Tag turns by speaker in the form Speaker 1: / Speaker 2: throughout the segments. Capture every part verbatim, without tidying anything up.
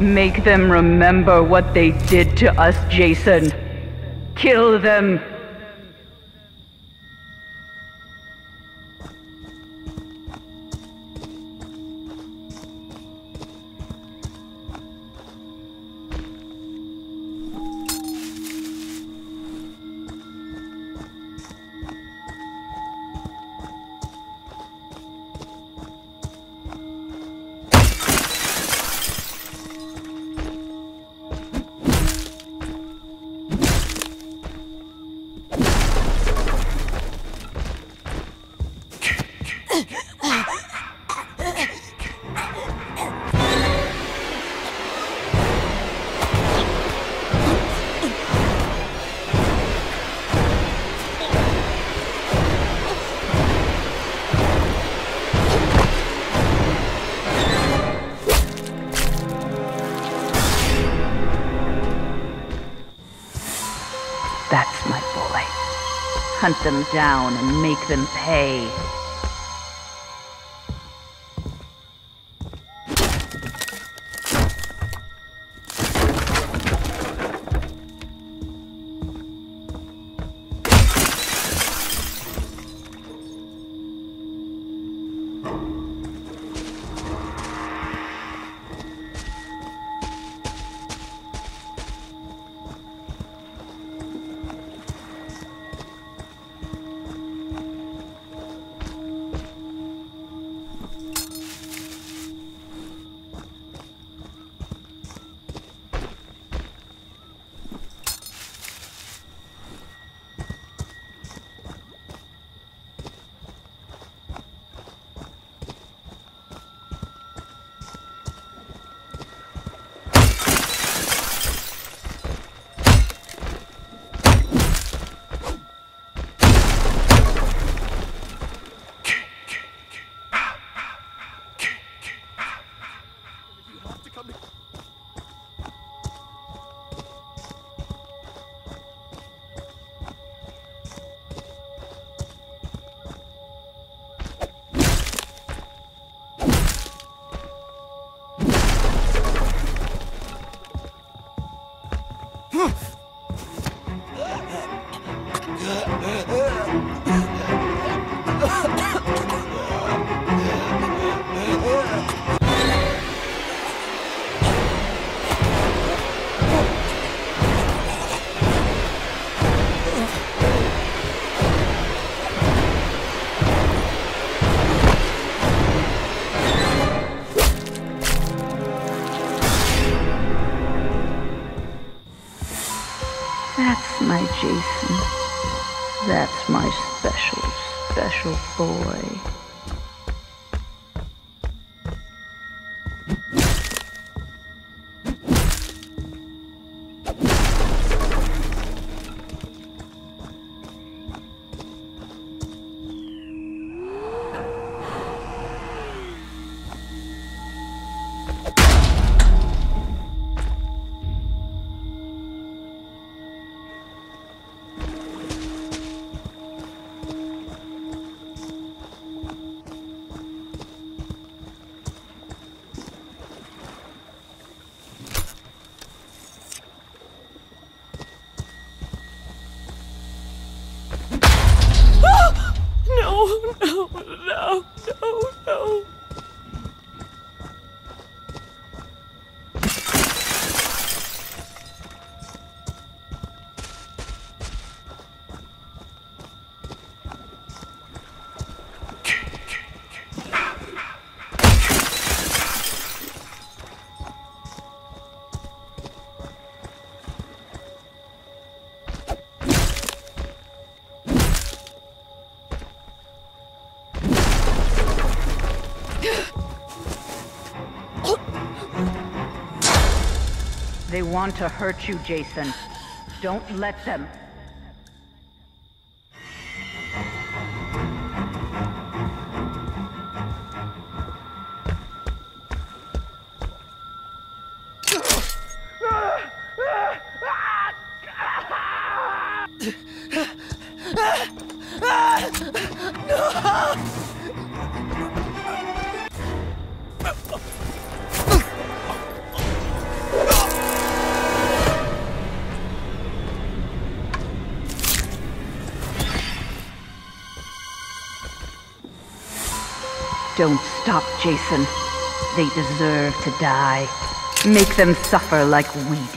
Speaker 1: Make them remember what they did to us, Jason. Kill them. That's my boy. Hunt them down and make them pay. That's my Jason. That's my special, special boy.
Speaker 2: No, no, no, no, no.
Speaker 1: They want to hurt you, Jason. Don't let them. Don't stop, Jason. They deserve to die. Make them suffer like we did.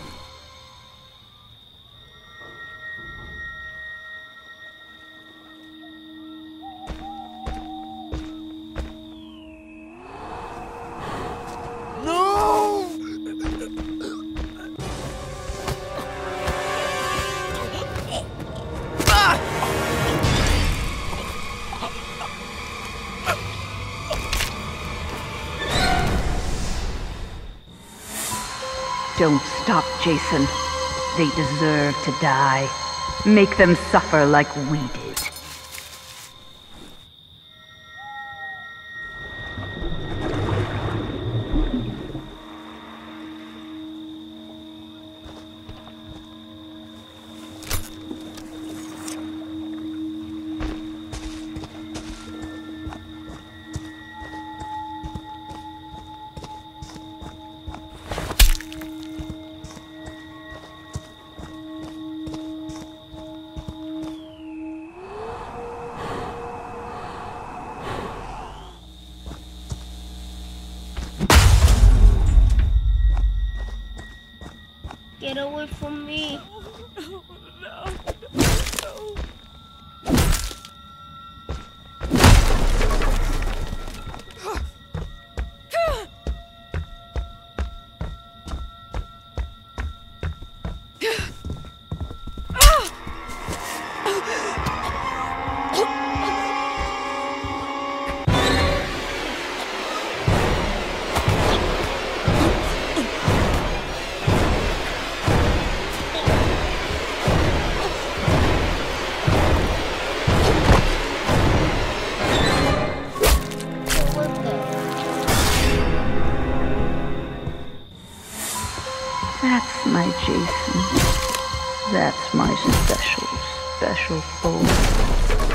Speaker 1: Don't stop, Jason. They deserve to die. Make them suffer like we did.
Speaker 3: Get away from me.
Speaker 2: No, no, no, no.
Speaker 1: That's my Jason. That's my special, special foe.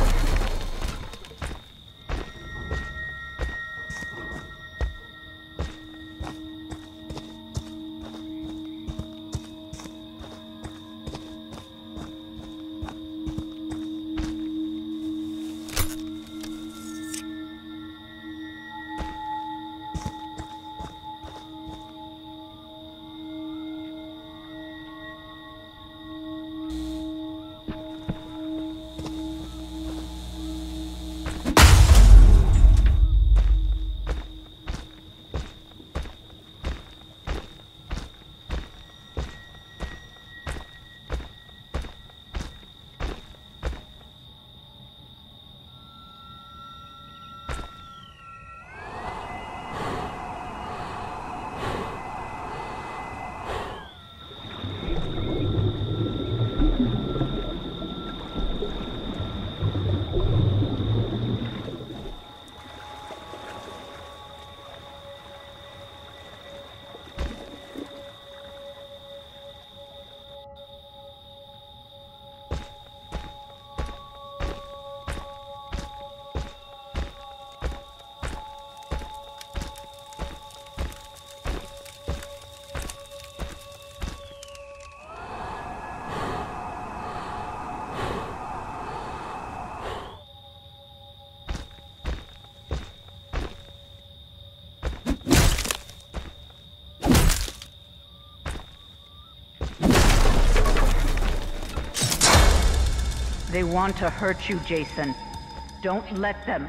Speaker 1: They want to hurt you, Jason. Don't let them.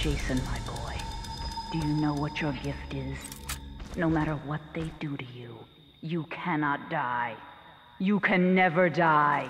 Speaker 1: Jason, my boy, do you know what your gift is? No matter what they do to you, you cannot die. You can never die.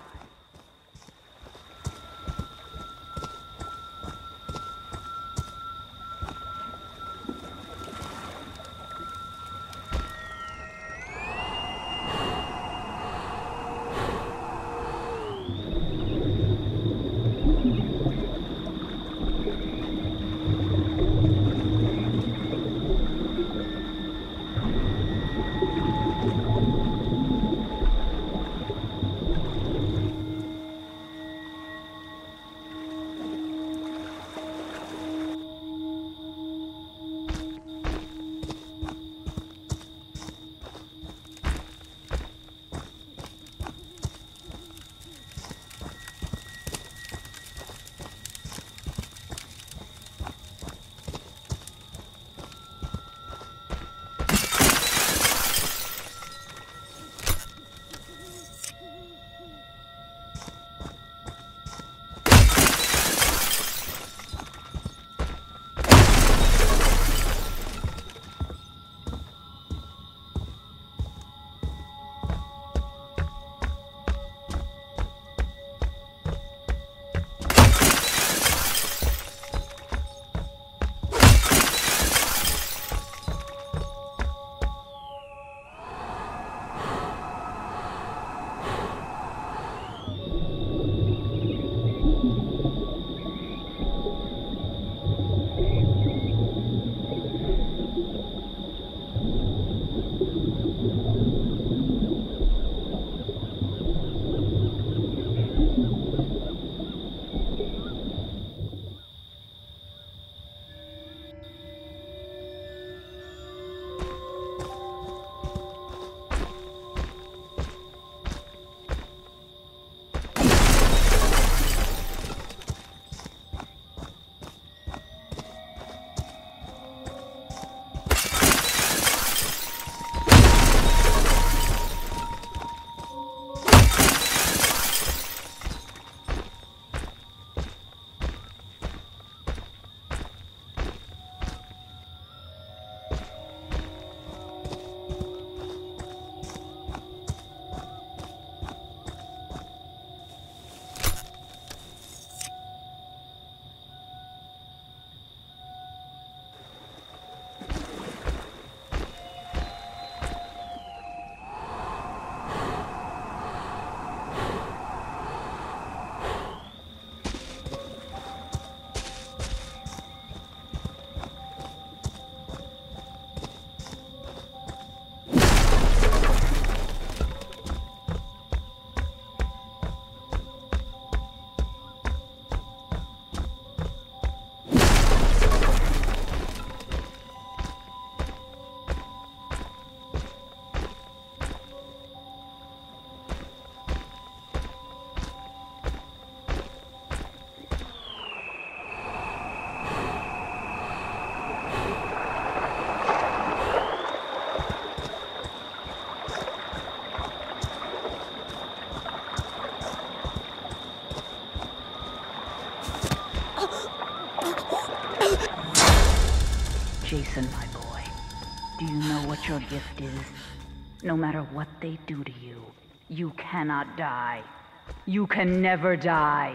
Speaker 1: Jason, my boy, do you know what your gift is? No matter what they do to you, you cannot die. You can never die.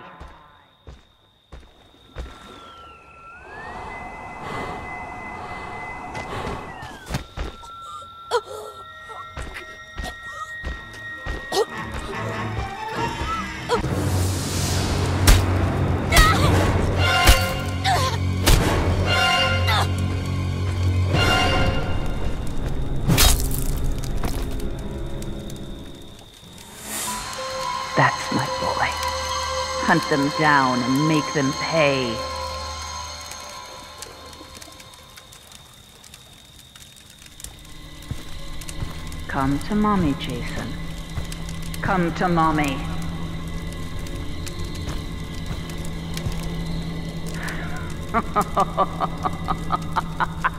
Speaker 1: That's my boy. Hunt them down and make them pay. Come to mommy, Jason. Come to mommy. Ha ha ha ha ha ha ha ha.